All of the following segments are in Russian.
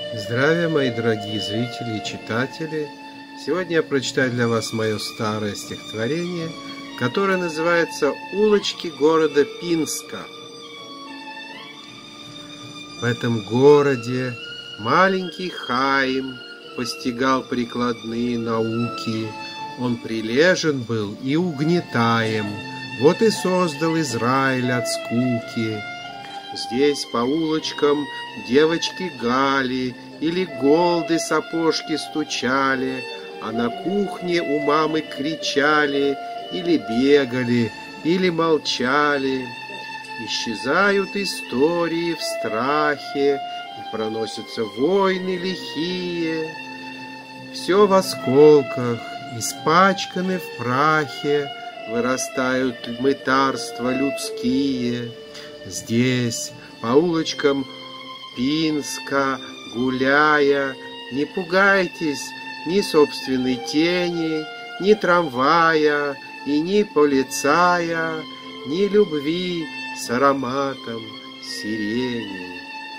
Здравия, мои дорогие зрители и читатели! Сегодня я прочитаю для вас мое старое стихотворение, которое называется «Улочки города Пинска». В этом городе маленький Хаим постигал прикладные науки. Он прилежен был и угнетаем, вот и создал Израиль от скуки. Здесь по улочкам девочки гали или голды сапожки стучали, а на кухне у мамы кричали или бегали, или молчали. Исчезают истории в страхе, и проносятся войны лихие. Все в осколках, испачканы в прахе, вырастают мытарства людские. Здесь, по улочкам Пинска, гуляя, не пугайтесь ни собственной тени, ни трамвая и ни полицая, ни любви с ароматом сирени.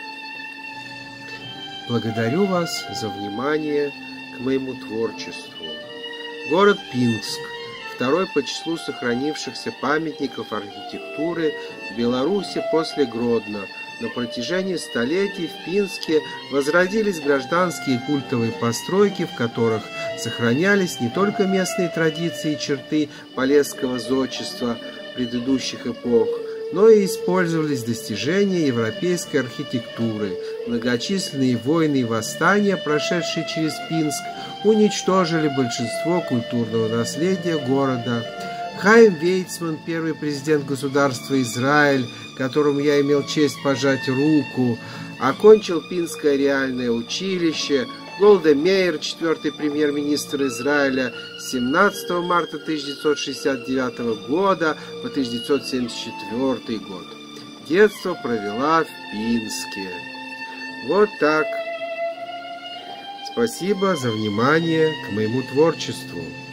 Благодарю вас за внимание к моему творчеству. Город Пинск, второй по числу сохранившихся памятников архитектуры в Беларуси после Гродно. На протяжении столетий в Пинске возродились гражданские и культовые постройки, в которых сохранялись не только местные традиции и черты полесского зодчества предыдущих эпох, но и использовались достижения европейской архитектуры. Многочисленные войны и восстания, прошедшие через Пинск, уничтожили большинство культурного наследия города. Хаим Вейцман, первый президент государства Израиль, которому я имел честь пожать руку, окончил Пинское реальное училище. Голда Меир, четвертый премьер-министр Израиля, с 17 марта 1969 года по 1974 год. Детство провела в Пинске. Вот так. Спасибо за внимание к моему творчеству.